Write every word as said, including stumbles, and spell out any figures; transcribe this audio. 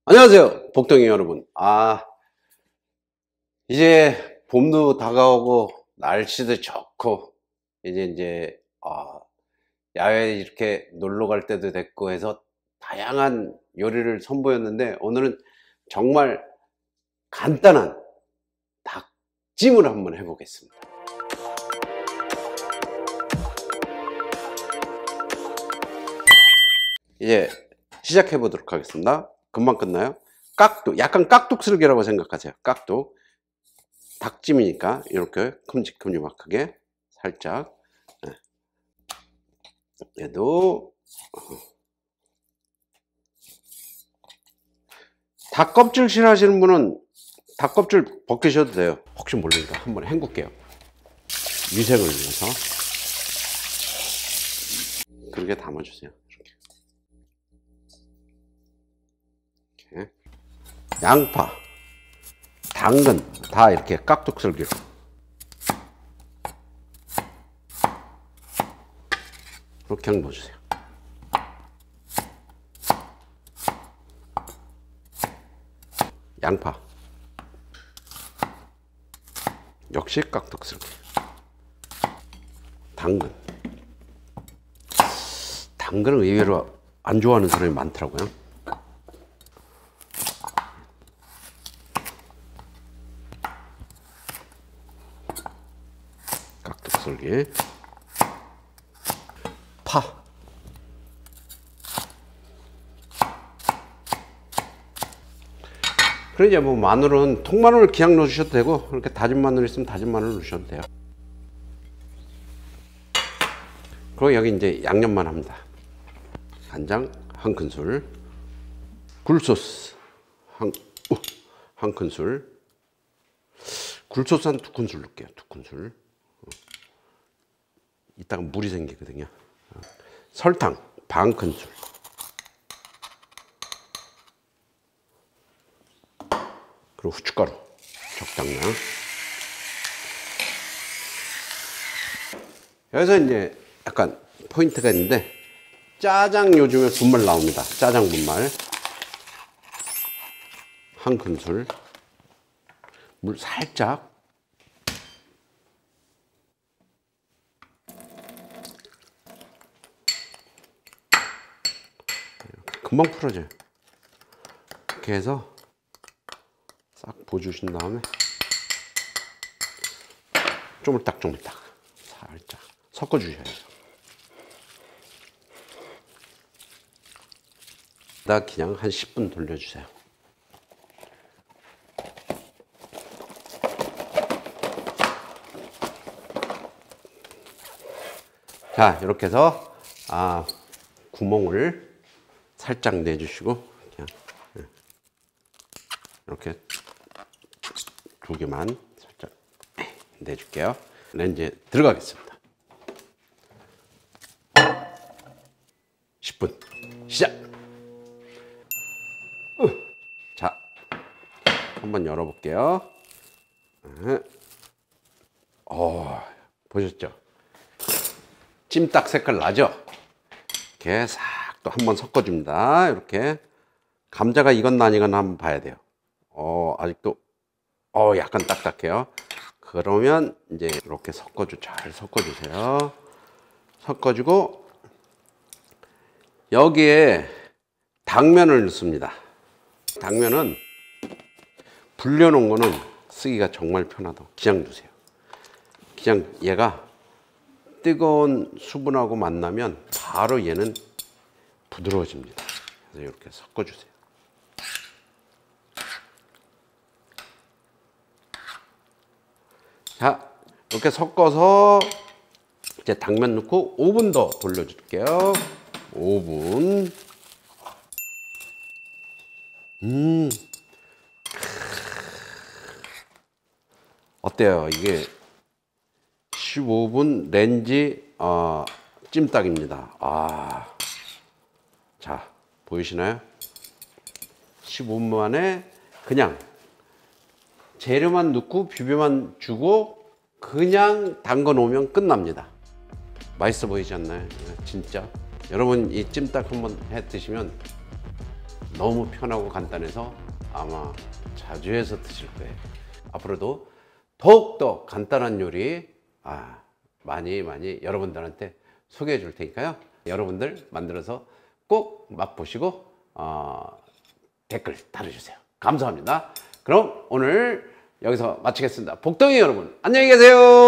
안녕하세요, 복덩이 여러분. 아, 이제 봄도 다가오고 날씨도 좋고 이제 이제 아, 야외에 이렇게 놀러 갈 때도 됐고 해서 다양한 요리를 선보였는데, 오늘은 정말 간단한 닭찜을 한번 해보겠습니다. 이제 시작해 보도록 하겠습니다. 금방 끝나요. 깍둑, 약간 깍둑슬기라고 생각하세요. 깍둑. 닭찜이니까 이렇게 큼직큼직하게 살짝. 얘도 닭껍질 싫어하시는 분은 닭껍질 벗기셔도 돼요. 혹시 모르니까 한번 헹굴게요. 위생을 위해서. 그렇게 담아주세요. 이렇게. 이렇게. 양파, 당근 다 이렇게 깍둑썰기로. 이렇게 넣어주세요. 양파 역시 깍둑썰기. 당근 당근은 의외로 안 좋아하는 사람이 많더라고요. 깍둑썰기. 파 그래, 이제 뭐 마늘은 통마늘 그냥 넣으셔도 되고, 이렇게 다진 마늘 있으면 다진 마늘 넣으셔도 돼요. 그리고 여기 이제 양념만 합니다. 간장 한 큰술, 굴소스 한, 어, 한 큰술, 굴소스 한 두 큰술 넣을게요. 두 큰술. 이따가 물이 생기거든요. 설탕 반 큰술, 그리고 후춧가루 적당량. 여기서 이제 약간 포인트가 있는데, 짜장 요즘에 분말 나옵니다. 짜장 분말 한 큰술, 물 살짝. 금방 풀어져요. 이렇게 해서 싹 부어주신 다음에 쪼물딱쪼물딱 살짝 섞어주셔야죠. 나 그냥 한 십 분 돌려주세요. 자, 이렇게 해서 아, 구멍을 살짝 내주시고, 그냥 이렇게 두 개만 살짝 내줄게요. 렌즈에 들어가겠습니다. 십 분 시작. 자, 한번 열어볼게요. 어, 보셨죠? 찜닭 색깔 나죠? 이렇게 싹 또 한번 섞어줍니다. 이렇게 감자가 익었나 안 익었나 한번 봐야 돼요. 어, 아직도 어, 약간 딱딱해요. 그러면 이제 이렇게 섞어주, 잘 섞어주세요. 섞어주고 여기에 당면을 넣습니다. 당면은 불려놓은 거는 쓰기가 정말 편하다고 그냥 두세요. 그냥 얘가 뜨거운 수분하고 만나면 바로 얘는 부드러워집니다. 그래서 이렇게 섞어주세요. 자, 이렇게 섞어서 이제 당면 넣고 오 분 더 돌려줄게요. 오 분. 음. 어때요? 이게 십오 분 렌지 어, 찜닭입니다. 아. 자, 보이시나요? 십오 분 만에 그냥 재료만 넣고 비벼만 주고 그냥 담궈 놓으면 끝납니다. 맛있어 보이지 않나요? 진짜 여러분 이 찜닭 한번 해 드시면 너무 편하고 간단해서 아마 자주 해서 드실 거예요. 앞으로도 더욱더 간단한 요리 아, 많이 많이 여러분들한테 소개해 줄 테니까요. 여러분들 만들어서 꼭 맛보시고 어, 댓글 달아주세요. 감사합니다. 그럼 오늘 여기서 마치겠습니다. 복덩이 여러분 안녕히 계세요.